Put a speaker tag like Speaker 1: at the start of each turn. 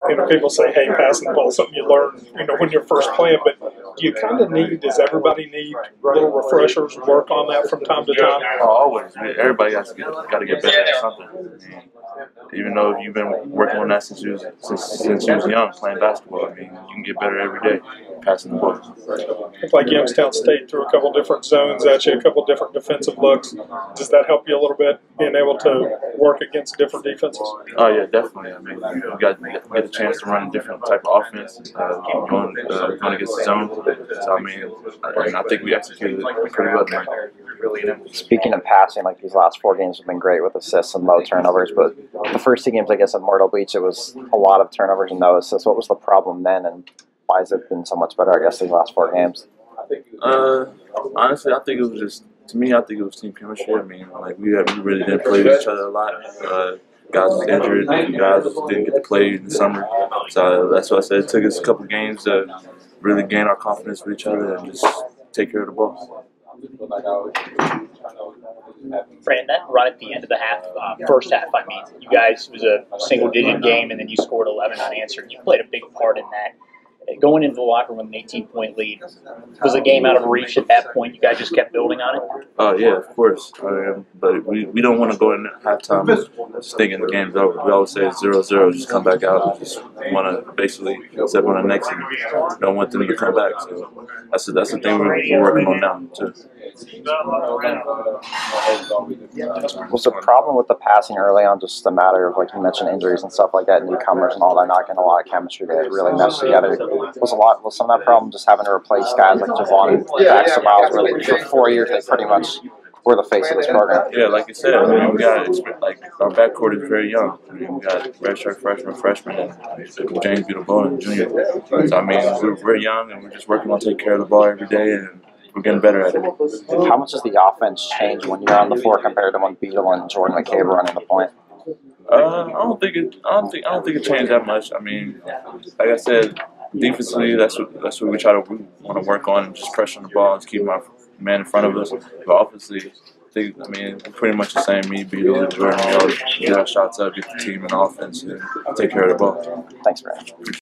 Speaker 1: people say, hey, passing the ball is something you learn, when you're first playing, but do you kind of does everybody need little refreshers, work on that from time to time?
Speaker 2: Oh, always. Everybody got to get better at something. Even though you've been working on that since you was young, playing basketball, you can get better every day passing the ball.
Speaker 1: Looked like Youngstown State threw a couple different zones at you, a couple different defensive looks. Does that help you a little bit, being able to work against different defenses?
Speaker 2: Oh, yeah, definitely. You get a chance to run a different type of offense, going against the zone. So, I think we executed it pretty well tonight.
Speaker 3: Speaking of passing, like these last 4 games have been great with assists and low turnovers, but the first 2 games, I guess, at Myrtle Beach, it was a lot of turnovers and no assists. What was the problem then, and why has it been so much better, I guess, these last 4 games?
Speaker 2: Honestly, I think it was team chemistry. We really didn't play with each other a lot. Guys was injured, guys didn't get to play in the summer. So that's why I said it took us a couple games to really gain our confidence with each other and just take care of the ball.
Speaker 4: Brandon, that run at the end of the first half, you guys, it was a single-digit game, and then you scored 11 unanswered. You played a big part in that. Going into the locker room with an 18-point lead, was the game out of reach at that point? You guys just kept building on it?
Speaker 2: Oh, yeah, of course. But we don't want to go in halftime just thinking the game's over. We always say it's 0-0, just come back out. We just want to basically step on the next and don't want them to come back. So that's the thing we're working on now, too.
Speaker 3: Was the problem with the passing early on just a matter of, like you mentioned, injuries and stuff like that, newcomers and all that, not getting a lot of chemistry to really mesh together? Was some of that problem just having to replace guys like Javon and Baxter Miles, where for 4 years they pretty much were the face of this program?
Speaker 2: Yeah, like you said, we got our backcourt is very young. We got redshirt freshmen, and James Beautiful Jr. So we're young and we're just working on taking care of the ball every day, and we're getting better at it.
Speaker 3: How much does the offense change when you're on the floor compared to when Beadle and Jordan McCabe were running the point?
Speaker 2: I don't think it changed that much. Like I said, defensively, that's what we want to work on, and just pressure the ball and keep my man in front of us. But obviously, pretty much the same. Me, Beadle, and Jordan, we all get our shots up, get the team in offense, and take care of the ball.
Speaker 3: Thanks, Brandon.